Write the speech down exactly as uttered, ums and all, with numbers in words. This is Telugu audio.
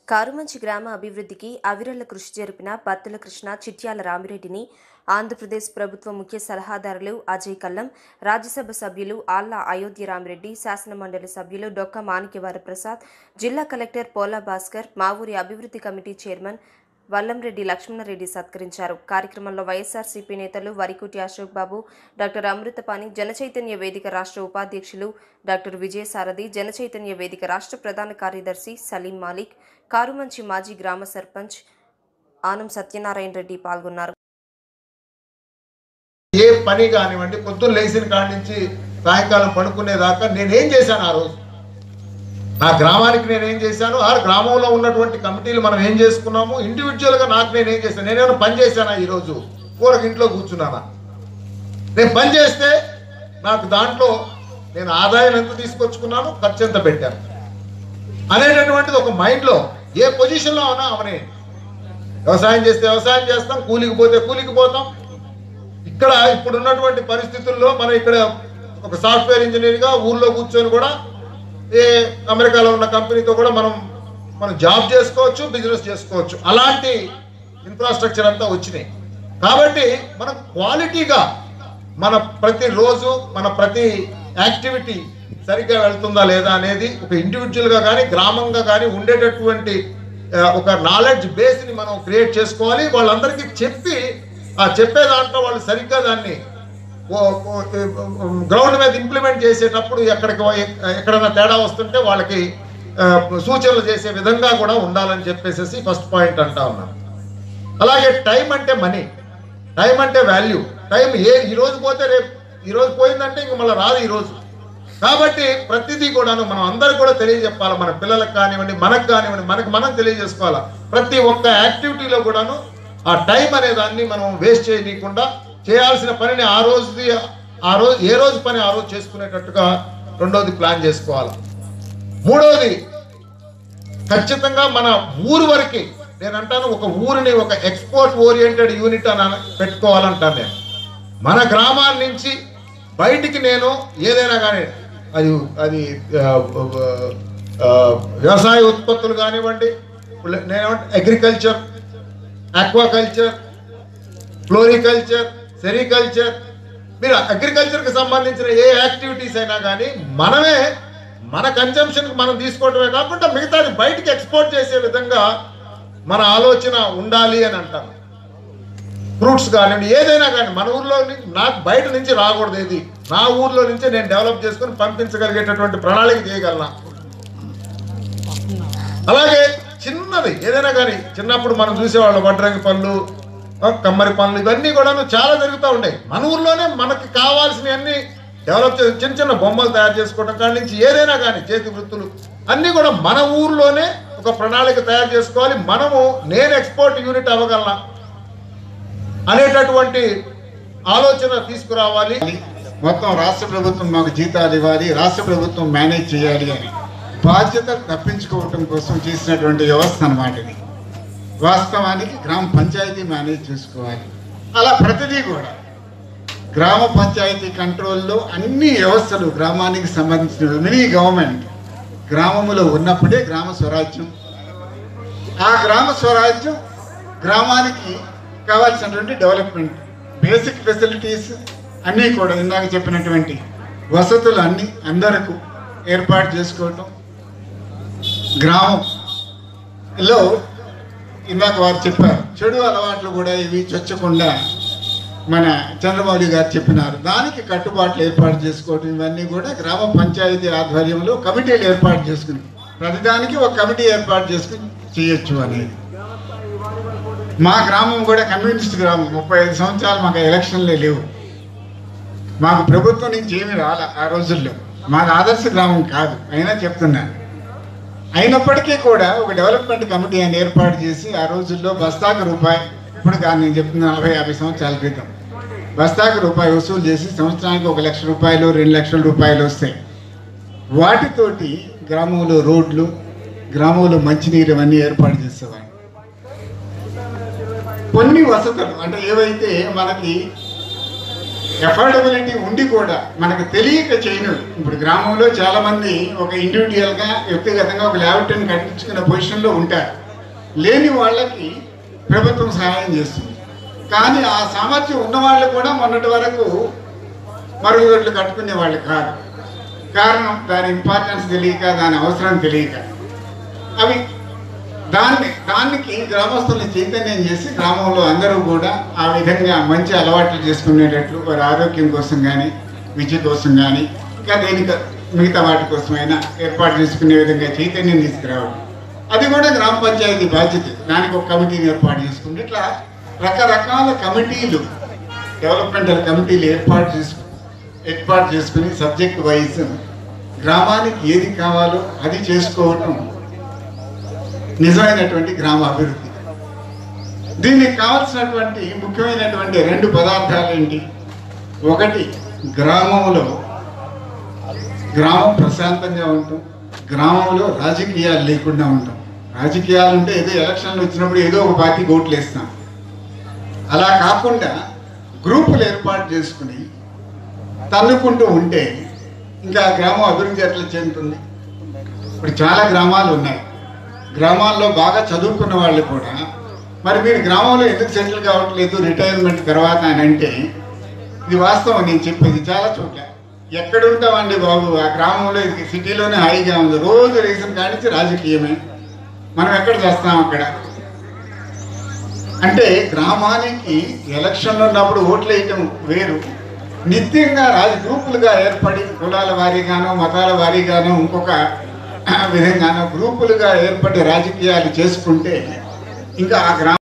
కారుమంచి గ్రామ అభివృద్ధికి అవిరళ కృషి జరిపిన పత్తుల కృష్ణ చిట్యాల రామిరెడ్డిని ఆంధ్రప్రదేశ్ ప్రభుత్వ ముఖ్య సలహాదారులు అజయ్ కల్లం, రాజ్యసభ సభ్యులు ఆళ్ల అయోధ్య రామిరెడ్డి, శాసనమండలి సభ్యులు డొక్క మాణిక్యవర ప్రసాద్, జిల్లా కలెక్టర్ పోలా భాస్కర్, మా ఊరి అభివృద్ధి కమిటీ చైర్మన్ వల్లంరెడ్డి లక్ష్మణరెడ్డి సత్కరించారు. కార్యక్రమంలో వైఎస్ఆర్సీపీ నేతలు వరికుటి అశోక్ బాబు, డాక్టర్ అమృతపాణి, జనచైతన్య వేదిక రాష్ట్ర ఉపాధ్యక్షులు డాక్టర్ విజయసారథి, జనచైతన్య వేదిక రాష్ట్ర ప్రధాన కార్యదర్శి సలీం మాలిక్, కారుమంచి మాజీ గ్రామ సర్పంచ్ ఆనం సత్యనారాయణ రెడ్డి పాల్గొన్నారు. ఏ పని కానివ్వండి, పొద్దున్న లేచిన కాడి నుంచి సాయంకాలం పడుకునేదాకా నేనేం చేశాను, ఆ రోజు నా గ్రామానికి నేనేం చేశాను, ఆ గ్రామంలో ఉన్నటువంటి కమిటీలు మనం ఏం చేసుకున్నాము, ఇండివిజువల్గా నాకు నేనేం చేశాను, నేనేమైనా పని చేశానా, ఈరోజు కూరకు ఇంట్లో కూర్చున్నానా, నేను పని చేస్తే నాకు దాంట్లో నేను ఆదాయం ఎంత తీసుకొచ్చుకున్నాను, ఖర్చు ఎంత పెట్టాను అనేటటువంటిది ఒక మైండ్లో ఏ పొజిషన్లో ఉన్నా అవనే. వ్యవసాయం చేస్తే వ్యవసాయం చేస్తాం, కూలికి పోతే కూలికి పోతాం. ఇక్కడ ఇప్పుడు ఉన్నటువంటి పరిస్థితుల్లో మనం ఇక్కడ ఒక సాఫ్ట్వేర్ ఇంజనీర్గా ఊర్లో కూర్చొని కూడా ఏ అమెరికాలో ఉన్న కంపెనీతో కూడా మనం మనం జాబ్ చేసుకోవచ్చు, బిజినెస్ చేసుకోవచ్చు. అలాంటి ఇన్ఫ్రాస్ట్రక్చర్ అంతా వచ్చినాయి. కాబట్టి మనం క్వాలిటీగా మన ప్రతిరోజు మన ప్రతి యాక్టివిటీ సరిగ్గా వెళ్తుందా లేదా అనేది ఒక ఇండివిజువల్గా కానీ గ్రామంగా కానీ ఉండేటటువంటి ఒక నాలెడ్జ్ బేస్ని మనం క్రియేట్ చేసుకోవాలి. వాళ్ళందరికీ చెప్పి ఆ చెప్పే దాంట్లో వాళ్ళు సరిగ్గా దాన్ని గ్రౌండ్ మీద ఇంప్లిమెంట్ చేసేటప్పుడు ఎక్కడికి ఎక్కడైనా తేడా వస్తుంటే వాళ్ళకి సూచనలు చేసే విధంగా కూడా ఉండాలని చెప్పేసి ఫస్ట్ పాయింట్ అంటా ఉన్నాను. అలాగే టైం అంటే మనీ, టైం అంటే వాల్యూ. టైం ఏ ఈరోజు పోతే రేపు, ఈరోజు పోయిందంటే ఇంక మళ్ళీ రాదు ఈరోజు. కాబట్టి ప్రతిదీ కూడాను మనం అందరూ కూడా తెలియజెప్పాలి. మన పిల్లలకు కానివ్వండి, మనకు కానివ్వండి, మనకు మనం తెలియజేసుకోవాలి. ప్రతి ఒక్క యాక్టివిటీలో కూడాను ఆ టైం అనే దాన్ని మనం వేస్ట్ చేయకుండా చేయాల్సిన పనిని ఆ రోజుది ఆ రోజు ఏ రోజు పని ఆ రోజు చేసుకునేటట్టుగా రెండోది ప్లాన్ చేసుకోవాలి. మూడవది ఖచ్చితంగా మన ఊరు వరకు నేను అంటాను, ఒక ఊరిని ఒక ఎక్స్పోర్ట్ ఓరియంటెడ్ యూనిట్ అని పెట్టుకోవాలంటాను నేను. మన గ్రామాల నుంచి బయటికి నేను ఏదైనా కానీ అది అది వ్యవసాయ ఉత్పత్తులు కానివ్వండి, నేనేమంటే అగ్రికల్చర్, ఆక్వాకల్చర్, ఫ్లోరికల్చర్, సెరికల్చర్, మీరు అగ్రికల్చర్కి సంబంధించిన ఏ యాక్టివిటీస్ అయినా కానీ మనమే మన కన్జంప్షన్కి మనం తీసుకోవటమే కాకుండా మిగతాది బయటికి ఎక్స్పోర్ట్ చేసే విధంగా మన ఆలోచన ఉండాలి అని అంటాను. ఫ్రూట్స్ కానివ్వండి, ఏదైనా కానీ మన ఊర్లో నాకు బయట నుంచి రాకూడదు. ఏది నా ఊర్లో నుంచే నేను డెవలప్ చేసుకొని పంపించగలిగేటటువంటి ప్రణాళిక చేయగలనా. అలాగే చిన్నది ఏదైనా కానీ చిన్నప్పుడు మనం చూసేవాళ్ళం వడ్రంగి పనులు, కమ్మరి పనులు, ఇవన్నీ కూడా చాలా జరుగుతూ ఉంటాయి. మన ఊర్లోనే మనకి కావాల్సినవన్నీ డెవలప్ చేసి చిన్న చిన్న బొమ్మలు తయారు చేసుకోవడం కాడి నుంచి ఏదైనా కానీ చేతి వృత్తులు అన్నీ కూడా మన ఊర్లోనే ఒక ప్రణాళిక తయారు చేసుకోవాలి. మనము నేను ఎక్స్పోర్ట్ యూనిట్ అవ్వగలనా అనేటటువంటి ఆలోచన తీసుకురావాలి. మొత్తం రాష్ట్ర ప్రభుత్వం మాకు జీతాలు ఇవ్వాలి, రాష్ట్ర ప్రభుత్వం మేనేజ్ చేయాలి అని బాధ్యత తప్పించుకోవటం కోసం చేసినటువంటి వ్యవస్థ అన్నమాట ఇది. వాస్తవానికి గ్రామ పంచాయతీ మేనేజ్ చేసుకోవాలి. అలా ప్రతిదీ కూడా గ్రామ పంచాయతీ కంట్రోల్లో అన్ని వ్యవస్థలు గ్రామానికి సంబంధించిన మినీ గవర్నమెంట్ గ్రామంలో ఉన్నప్పుడే గ్రామ స్వరాజ్యం. ఆ గ్రామ స్వరాజ్యం గ్రామానికి కావాల్సినటువంటి డెవలప్మెంట్, బేసిక్ ఫెసిలిటీస్ అన్నీ కూడా ఇందాక చెప్పినటువంటి వసతులు అన్నీ అందరకు ఏర్పాటు చేసుకోవటం. గ్రామంలో ఇందాక వారు చెప్పారు చెడు అలవాట్లు కూడా ఇవి చొచ్చకుండా మన చంద్రబాబు గారు చెప్పినారు. దానికి కట్టుబాట్లు ఏర్పాటు చేసుకోవటం ఇవన్నీ కూడా గ్రామ పంచాయతీ ఆధ్వర్యంలో కమిటీలు ఏర్పాటు చేసుకుని ప్రతిదానికి ఒక కమిటీ ఏర్పాటు చేసుకుని చేయొచ్చు అనేది. మా గ్రామం కూడా కమ్యూనిస్ట్ గ్రామం. ముప్పై ఐదు సంవత్సరాలు మాకు ఎలక్షన్లే లేవు. మాకు ప్రభుత్వం నుంచి ఏమీ రాలే ఆ రోజుల్లో. మాకు ఆదర్శ గ్రామం కాదు, అయినా చెప్తున్నాను. అయినప్పటికీ కూడా ఒక డెవలప్మెంట్ కమిటీ అని ఏర్పాటు చేసి ఆ రోజుల్లో బస్తాకు రూపాయి, ఇప్పుడు కానీ నేను చెప్తున్నా నలభై యాభై సంవత్సరాల క్రితం బస్తాకు రూపాయి వసూలు చేసి సంవత్సరానికి ఒక లక్ష రూపాయలు రెండు లక్షల రూపాయలు వస్తాయి. వాటితోటి గ్రామంలో రోడ్లు, గ్రామంలో మంచినీరు ఇవన్నీ ఏర్పాటు చేసేవాడు. కొన్ని వసతులు అంటే ఏవైతే మనకి ఎఫోర్డబిలిటీ ఉండి కూడా మనకు తెలియక చేయను. ఇప్పుడు గ్రామంలో చాలామంది ఒక ఇండివిజువల్గా వ్యక్తిగతంగా ఒక ల్యాబొరేటరీని కట్టించుకునే పొజిషన్లో ఉంటారు. లేని వాళ్ళకి ప్రభుత్వం సహాయం చేస్తుంది. కానీ ఆ సామర్థ్యం ఉన్న వాళ్ళు కూడా మొన్నటి వరకు మరుగుదొడ్లు కట్టుకునే వాళ్ళు కాదు. కారణం దాని ఇంపార్టెన్స్ తెలియక, దాని అవసరం తెలియక. అవి దాన్ని దానికి గ్రామస్తుల్ని చైతన్యం చేసి గ్రామంలో అందరూ కూడా ఆ విధంగా మంచి అలవాట్లు చేసుకునేటట్లు వారి ఆరోగ్యం కోసం కానీ, విద్య కోసం కానీ, ఇంకా దేనికి మిగతా వాటి కోసమైనా ఏర్పాటు చేసుకునే విధంగా చైతన్యం తీసుకురావడం, అది కూడా గ్రామ పంచాయతీ బాధ్యత. దానికి ఒక కమిటీని ఏర్పాటు చేసుకుంటే ఇట్లా రకరకాల కమిటీలు, డెవలప్మెంటల్ కమిటీలు ఏర్పాటు చేసుకు ఏర్పాటు చేసుకుని సబ్జెక్ట్ వైజ్ గ్రామానికి ఏది కావాలో అది చేసుకోవటం నిజమైనటువంటి గ్రామ అభివృద్ధి. దీనికి కావాల్సినటువంటి ముఖ్యమైనటువంటి రెండు పదార్థాలు ఏంటి? ఒకటి, గ్రామంలో గ్రామం ప్రశాంతంగా ఉంటాం, గ్రామంలో రాజకీయాలు లేకుండా ఉంటాం. రాజకీయాలు అంటే ఏదో ఎలక్షన్లు వచ్చినప్పుడు ఏదో ఒక పార్టీ ఓట్లు వేస్తాం. అలా కాకుండా గ్రూపులు ఏర్పాటు చేసుకుని తన్నుకుంటూ ఉంటే ఇంకా గ్రామం అభివృద్ధి ఎట్లా చెందుతుంది? ఇప్పుడు చాలా గ్రామాలు ఉన్నాయి. గ్రామాల్లో బాగా చదువుకున్న వాళ్ళు కూడా మరి మీరు గ్రామంలో ఎందుకు సెటిల్ కావట్లేదు రిటైర్మెంట్ తర్వాత అని అంటే, ఇది వాస్తవం. నేను చెప్పేది చాలా చోట్ల ఎక్కడుంటామండి బాబు, ఆ గ్రామంలో ఇది సిటీలోనే హాయిగా ఉంది, రోజు రీజన్ కానించి రాజకీయమే, మనం ఎక్కడ చేస్తాం అక్కడ అంటే. గ్రామానికి ఎలక్షన్లు ఉన్నప్పుడు ఓట్లు వేయటం వేరు, నిత్యంగా రాజ గ్రూపులుగా ఏర్పడి కులాల వారీగానో మతాల వారీగానో ఇంకొక విధంగానో గ్రూపులుగా ఏర్పడి రాజకీయాలు చేసుకుంటే ఇంకా ఆ గ్రామం